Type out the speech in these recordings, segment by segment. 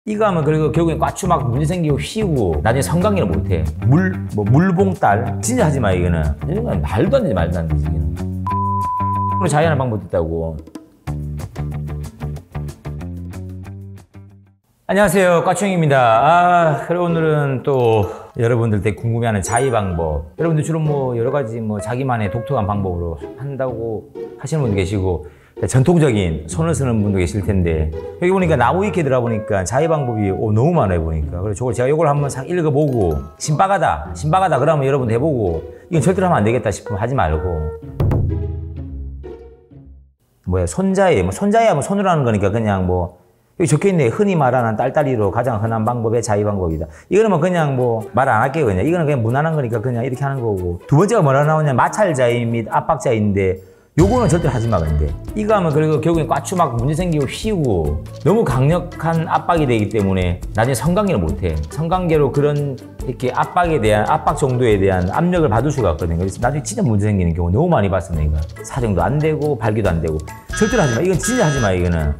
이거 하면 그리고 결국엔 과추 막 문제 생기고 휘고 나중에 성관계를 못해. 물봉딸 진짜 하지 마. 이거는 이런 건 말도 안 되지. 말도 안 되지. 이거는 자유하는 방법도 있다고. 안녕하세요, 과추형입니다. 그리고 오늘은 또 여러분들 되게 궁금해하는 자위 방법. 여러분들 주로 뭐 여러 가지 뭐 자기만의 독특한 방법으로 한다고 하시는 분도 계시고 전통적인 손을 쓰는 분도 계실 텐데, 여기 보니까 나무 위키에 들어보니까 자위 방법이 너무 많아요 보니까. 그래서 저걸 제가 이걸 한번 싹 읽어보고 신박하다 그러면 여러분도 해보고, 이건 절대로 하면 안 되겠다 싶으면 하지 말고. 손자위, 손자위 하면 손으로 하는 거니까 그냥 여기 적혀있네. 흔히 말하는 딸딸이로 가장 흔한 방법의 자위 방법이다. 이거는 그냥 말 안 할게요. 이거는 그냥 무난한 거니까 그냥 이렇게 하는 거고. 두 번째가 뭐라 나오냐, 마찰자위 및 압박자위인데, 요거는 절대로 하지 마. 근데 이거 하면 그리고 결국엔 과추 막 문제 생기고 휘고 너무 강력한 압박이 되기 때문에 나중에 성관계를 못해. 성관계로 그런 이렇게 압박에 대한 압박 정도에 대한 압력을 받을 수가 없거든요. 그래서 나중에 진짜 문제 생기는 경우 너무 많이 봤습니다. 이거 사정도 안 되고 발기도 안 되고. 절대로 하지 마. 이건 진짜 하지 마. 이거는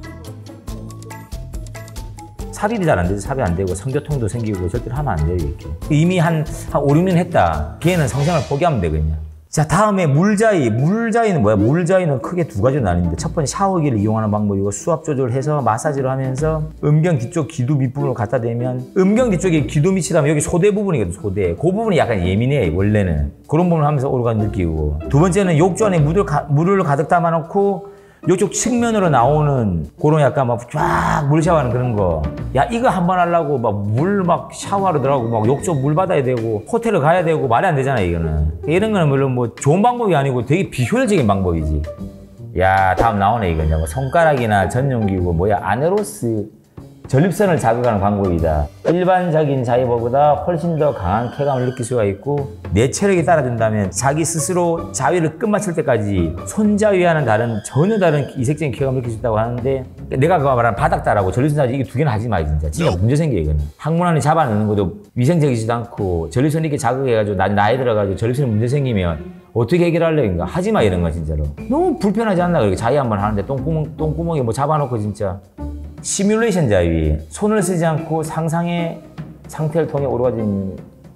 삽입이 잘 안 되죠. 삽입 안 되고 성교통도 생기고 절대로 하면 안 돼요. 이렇게 이미 한 5, 6년 했다. 걔는 성생활 포기하면 돼 그냥. 자, 다음에 물자위. 물자위는 뭐야? 물자위는 크게 두 가지로 나뉩니다. 첫 번째 샤워기를 이용하는 방법이고, 수압 조절해서 마사지를 하면서 음경 뒤쪽 기두 밑부분으로 갖다 대면, 음경 뒤쪽에 기두 밑이 닿으면 여기 소대 부분이거든. 소대. 그 부분이 약간 예민해 원래는. 그런 부분을 하면서 오르간 느끼고. 두 번째는 욕조 안에 물을 가득 담아놓고 이쪽 측면으로 나오는 그런 약간 쫙 물 샤워하는 그런 거. 야, 이거 한번 하려고 물 샤워하러 들어가고 욕조 물 받아야 되고 호텔을 가야 되고 말이 안 되잖아. 이거는 이런 거는 물론 좋은 방법이 아니고 되게 비효율적인 방법이지. 야, 다음 나오네. 이거 손가락이나 전용기구 아네로스 전립선을 자극하는 방법이다. 일반적인 자위법보다 훨씬 더 강한 쾌감을 느낄 수가 있고, 내 체력이 따라준다면 자기 스스로 자위를 끝마칠 때까지 손자위와는 전혀 다른 이색적인 쾌감을 느낄 수 있다고 하는데, 내가 그거 말하는 바닥다라고 전립선 자위 이게 두 개는 하지 마. 진짜 문제 생겨. 이거는 항문 안에 잡아넣는 것도 위생적이지도 않고, 전립선 이렇게 자극해가지고 나이 들어가지고 전립선에 문제 생기면 어떻게 해결할래? 그러니까 하지 마. 이런 거 진짜로 너무 불편하지 않나? 그렇게 자위 한번 하는데 똥구멍에 잡아놓고 진짜. 시뮬레이션 자위. 손을 쓰지 않고 상상의 상태를 통해 오르가진,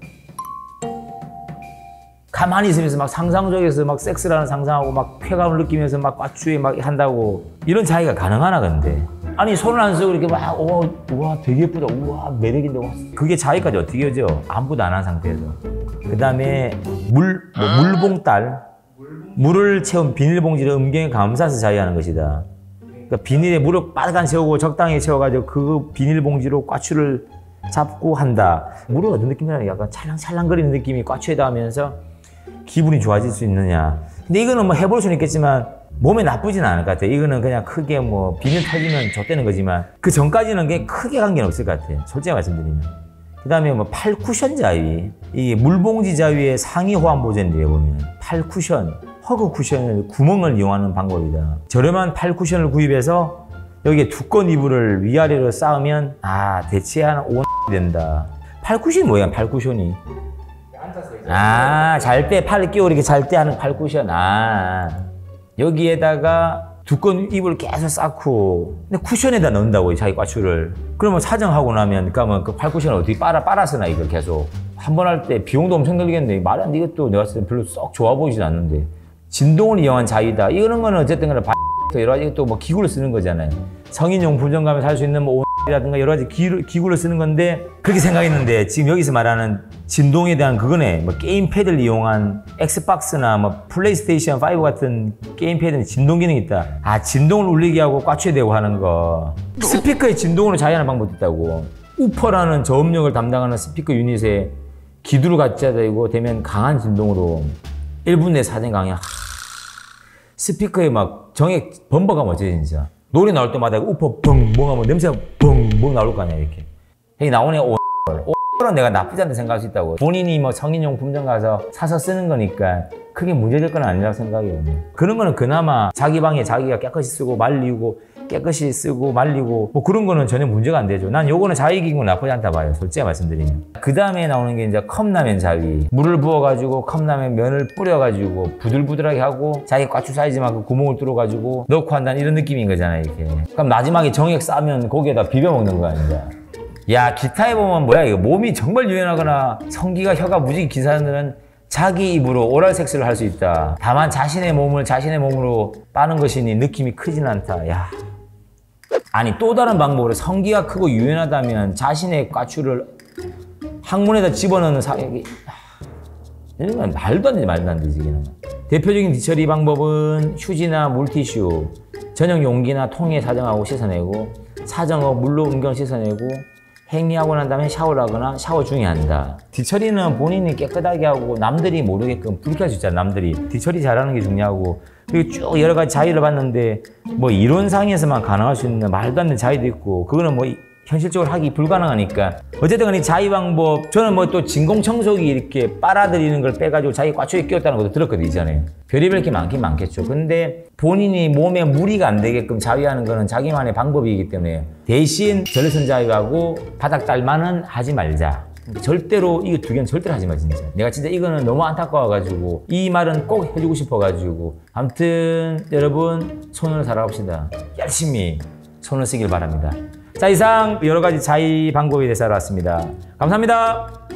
가만히 있으면서 상상 속에서 섹스라는 상상하고 쾌감을 느끼면서 과추에 한다고. 이런 자위가 가능하나? 근데 아니, 손을 안 쓰고 이렇게 우와 되게 예쁘다, 우와 매력인데, 우와. 그게 자위까지 어떻게 오죠? 아무것도 안 한 상태에서. 그 다음에 물봉딸. 물을 채운 비닐봉지를 음경에 감싸서 자위하는 것이다. 그러니까 비닐에 물을 빠르게 채우고 적당히 채워가지고 그 비닐봉지로 과추를 잡고 한다. 물은 어떤 느낌이냐? 약간 찰랑찰랑거리는 느낌이 과추에 닿으면서 기분이 좋아질 수 있느냐. 근데 이거는 해볼 수는 있겠지만 몸에 나쁘진 않을 것 같아요. 이거는 그냥 크게 비닐 터지면 좆되는 거지만 그 전까지는 그게 크게 관계는 없을 것 같아요. 솔직히 말씀드리면. 그 다음에 팔 쿠션 자위. 이 물봉지 자위의 상위 호환 보존인데 보면 팔 쿠션. 허그 쿠션을 구멍을 이용하는 방법이다. 저렴한 팔 쿠션을 구입해서 여기에 두꺼운 이불을 위아래로 쌓으면 대체 한 5 된다. 팔 쿠션이 뭐야? 팔 쿠션이 잘 때 팔을 끼워 이렇게 잘 때 하는 팔 쿠션. 여기에다가 두꺼운 이불을 계속 쌓고, 근데 쿠션에다 넣는다고 자기 과추를. 그러면 사정하고 나면 그 팔 쿠션을 어떻게 빨아서나 이걸 계속 한 번 할 때 비용도 엄청 들겠네. 말이 안 돼. 이것도 내가 봤을 때 별로 썩 좋아 보이진 않는데. 진동을 이용한 자위다. 이런 거는 어쨌든 간에 여러 가지 또 기구를 쓰는 거잖아요. 성인용 불정감에 살 수 있는 라든가 여러 가지 기구를 쓰는 건데, 그렇게 생각했는데 지금 여기서 말하는 진동에 대한 그거네. 게임 패드를 이용한 엑스박스나 플레이스테이션 5 같은 게임 패드는 진동 기능이 있다. 진동을 울리게 하고 과추에 대고 하는 거. 스피커의 진동으로 자위하는 방법도 있다고. 우퍼라는 저음력을 담당하는 스피커 유닛에 기두를 갖다 대고 되면 강한 진동으로 1분 내 사정 강의. 스피커에 정액 범벅하면 어쩌지 진짜. 노래 나올 때마다 우퍼 벙벙 하면 냄새가 벙벙 나올 거 아니야. 이렇게 여기 나오네. 그거는 내가 나쁘지 않다 생각할 수 있다고. 본인이 뭐 성인용품점 가서 사서 쓰는 거니까 크게 문제될 건 아니라고 생각해요. 그런 거는 그나마 자기 방에 자기가 깨끗이 쓰고 말리고 깨끗이 쓰고 말리고 뭐 그런 거는 전혀 문제가 안 되죠. 난 요거는 자위기구는 나쁘지 않다 봐요. 솔직히 말씀드리면. 그 다음에 나오는 게 이제 컵라면 자위. 물을 부어가지고 컵라면 면을 뿌려가지고 부들부들하게 하고 자기 과추 사이즈만큼 구멍을 뚫어가지고 넣고 한다는 이런 느낌인 거잖아요. 이렇게. 그럼 마지막에 정액 싸면 거기에다 비벼 먹는 거 아닌가. 야, 기타에 보면 뭐야 이거 몸이 정말 유연하거나 성기가 혀가 무지개 긴 사람들은 자기 입으로 오랄 섹스를 할 수 있다. 다만 자신의 몸을 자신의 몸으로 빠는 것이니 느낌이 크진 않다. 야. 아니 또 다른 방법으로 성기가 크고 유연하다면 자신의 과추를 항문에다 집어넣는 이런 건 말도 안 되지 이게는. 대표적인 뒤처리 방법은 휴지나 물티슈, 전용 용기나 통에 사정하고 씻어내고 사정하고 물로 은경 씻어내고 행위하고 난 다음에 샤워를 하거나 샤워 중에 한다. 뒤처리는 본인이 깨끗하게 하고 남들이 모르게끔 불쾌할 수 있잖아. 남들이 뒤처리 잘하는 게 중요하고. 그리고 쭉 여러 가지 자위를 봤는데 뭐 이론상에서만 가능할 수 있는 말도 안 되는 자위도 있고 그거는 뭐 현실적으로 하기 불가능하니까 어쨌든 간에 자위 방법 저는 뭐 또 진공청소기 이렇게 빨아들이는 걸 빼가지고 자기 과추에 끼웠다는 것도 들었거든요 이전에. 별의별 게 많긴 많겠죠. 근데 본인이 몸에 무리가 안 되게끔 자위하는 거는 자기만의 방법이기 때문에 대신 전립선 자위하고 바닥 딸만은 하지 말자. 절대로 이거 두 개는 절대로 하지 마 진짜. 내가 진짜 이거는 너무 안타까워가지고 이 말은 꼭 해주고 싶어가지고. 아무튼 여러분 손으로 살아갑시다. 열심히 손을 쓰길 바랍니다. 자, 이상 여러 가지 자위 방법에 대해서 알아봤습니다. 감사합니다.